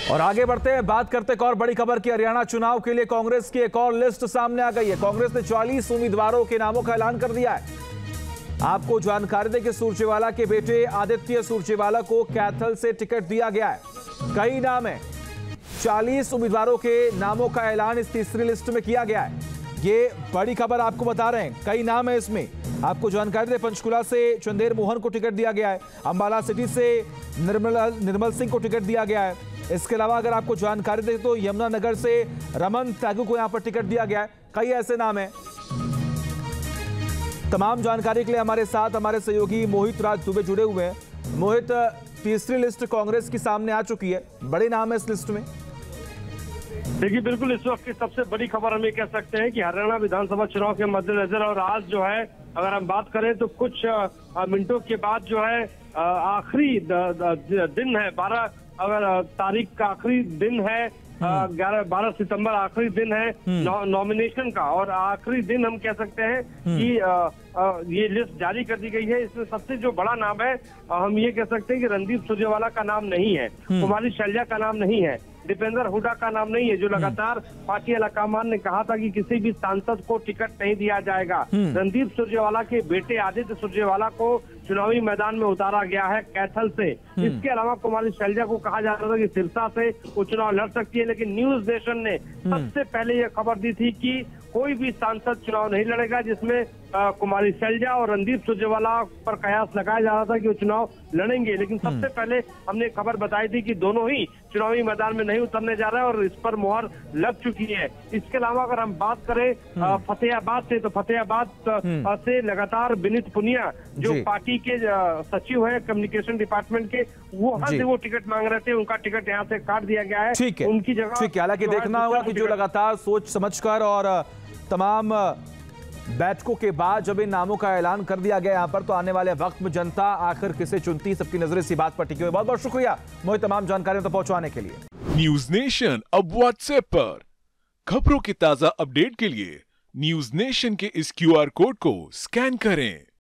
और आगे बढ़ते हैं, बात करते हैं एक और बड़ी खबर की। हरियाणा चुनाव के लिए कांग्रेस की एक और लिस्ट सामने आ गई है। कांग्रेस ने 40 उम्मीदवारों के नामों का ऐलान कर दिया है। आपको जानकारी दें कि सुरजेवाला के बेटे आदित्य सुरजेवाला को कैथल से टिकट दिया गया है। कई नाम है, 40 उम्मीदवारों के नामों का ऐलान इस तीसरी लिस्ट में किया गया है। ये बड़ी खबर आपको बता रहे हैं, कई नाम है इसमें। आपको जानकारी दें, पंचकुला से चंदेर मोहन को टिकट दिया गया है। अंबाला सिटी से निर्मल सिंह को टिकट दिया गया है। इसके अलावा अगर आपको जानकारी दें तो यमुनानगर से रमन त्यागू को यहां पर टिकट दिया गया है। कई ऐसे नाम हैं। तमाम जानकारी के लिए हमारे साथ हमारे सहयोगी मोहित राज दुबे जुड़े हुए हैं। मोहित, तीसरी लिस्ट कांग्रेस की सामने आ चुकी है, बड़े नाम है इस लिस्ट में। देखिए, बिल्कुल इस वक्त की सबसे बड़ी खबर हम ये कह सकते हैं कि हरियाणा विधानसभा चुनाव के मद्देनजर और आज जो है अगर हम बात करें तो कुछ मिनटों के बाद जो है आखिरी दिन है, 12 अगर तारीख का आखिरी दिन है, 12 सितंबर आखिरी दिन है नॉमिनेशन का। और आखिरी दिन हम कह सकते हैं कि ये लिस्ट जारी कर दी गई है। इसमें सबसे जो बड़ा नाम है, हम ये कह सकते हैं कि रणदीप सुरजेवाला का नाम नहीं है, कुमारी शैलजा का नाम नहीं है, दीपेंद्र हुड्डा का नाम नहीं है, जो लगातार पार्टी अलाकमान ने कहा था कि किसी भी सांसद को टिकट नहीं दिया जाएगा। रणदीप सुरजेवाला के बेटे आदित्य सुरजेवाला को चुनावी मैदान में उतारा गया है कैथल से। इसके अलावा कुमारी शैलजा को कहा जा रहा था कि सिरसा से वो चुनाव लड़ सकती है, लेकिन न्यूज नेशन ने सबसे पहले ये खबर दी थी कि कोई भी सांसद चुनाव नहीं लड़ेगा, जिसमें कुमारी शैलजा और रणदीप सुरजेवाला पर कयास लगाया जा रहा था कि वो चुनाव लड़ेंगे। लेकिन सबसे पहले हमने खबर बताई थी कि दोनों ही चुनावी मैदान में नहीं उतरने जा रहे हैं और इस पर मुहर लग चुकी है। इसके अलावा अगर हम बात करें फतेहाबाद से, तो फतेहाबाद से लगातार विनीत पुनिया जो पार्टी के सचिव है कम्युनिकेशन डिपार्टमेंट के, वहां से वो टिकट मांग रहे थे, उनका टिकट यहाँ से काट दिया गया है। ठीक है, उनकी जगह ठीक है। हालांकि देखना होगा कि जो लगातार सोच समझकर और तमाम बैठकों के बाद जब इन नामों का ऐलान कर दिया गया यहाँ पर, तो आने वाले वक्त में जनता आखिर किसे चुनती, सबकी नजरें इसी बात पर टिकी हुई। बहुत बहुत शुक्रिया मुझे तमाम जानकारियों तक पहुंचाने के लिए। न्यूज नेशन अब व्हाट्सएप पर खबरों की ताजा अपडेट के लिए न्यूज नेशन के इस QR कोड को स्कैन करें।